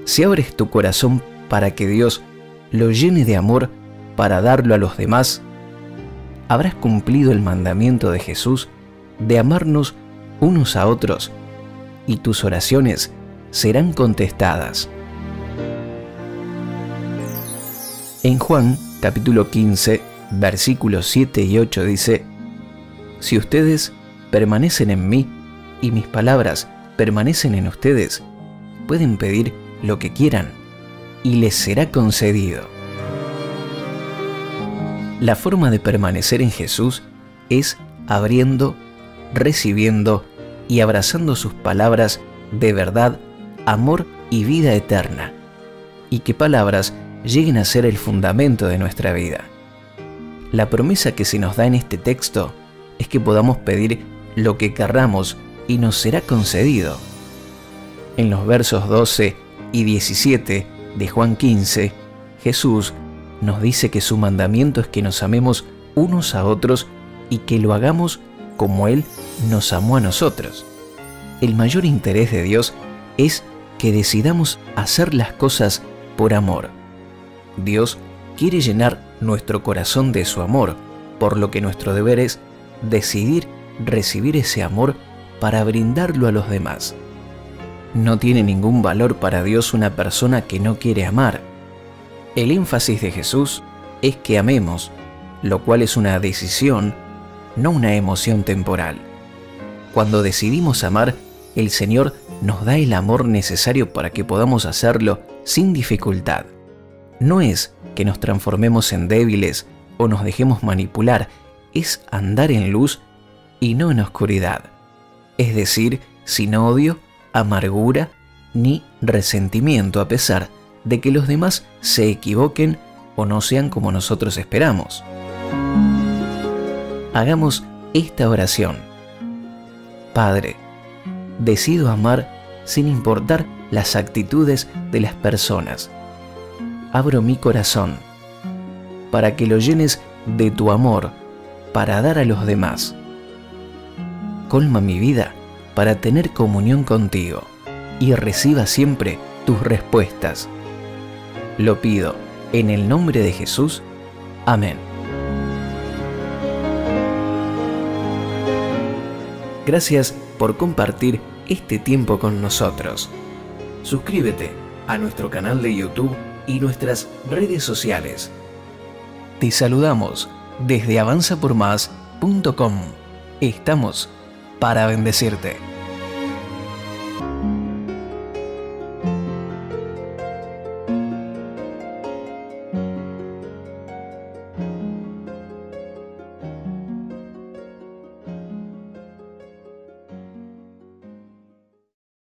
si abres tu corazón para que Dios lo llene de amor para darlo a los demás, habrás cumplido el mandamiento de Jesús de amarnos unos a otros y tus oraciones serán contestadas. En Juan capítulo 15, versículos 7 y 8 dice: Si ustedes permanecen en mí y mis palabras permanecen en ustedes, pueden pedir lo que quieran y les será concedido. La forma de permanecer en Jesús es abriendo, recibiendo y abrazando sus palabras de verdad, amor y vida eterna, y que palabras lleguen a ser el fundamento de nuestra vida. La promesa que se nos da en este texto es que podamos pedir lo que querramos y nos será concedido. En los versos 12 y 17 de Juan 15, Jesús nos dice que su mandamiento es que nos amemos unos a otros y que lo hagamos como Él nos amó a nosotros. El mayor interés de Dios es que decidamos hacer las cosas por amor. Dios quiere llenar nuestro corazón de su amor, por lo que nuestro deber es decidir recibir ese amor para brindarlo a los demás. No tiene ningún valor para Dios una persona que no quiere amar. El énfasis de Jesús es que amemos, lo cual es una decisión, no una emoción temporal. Cuando decidimos amar, el Señor nos da el amor necesario para que podamos hacerlo sin dificultad. No es que nos transformemos en débiles o nos dejemos manipular, es andar en luz y no en oscuridad. Es decir, sin odio, amargura ni resentimiento, a pesar de que los demás se equivoquen o no sean como nosotros esperamos. Hagamos esta oración. Padre, decido amar sin importar las actitudes de las personas. Abro mi corazón para que lo llenes de tu amor para dar a los demás. Colma mi vida para tener comunión contigo y reciba siempre tus respuestas. Lo pido en el nombre de Jesús. Amén. Gracias por compartir este tiempo con nosotros. Suscríbete a nuestro canal de YouTube y nuestras redes sociales. Te saludamos desde avanzapormás.com. Estamos para bendecirte.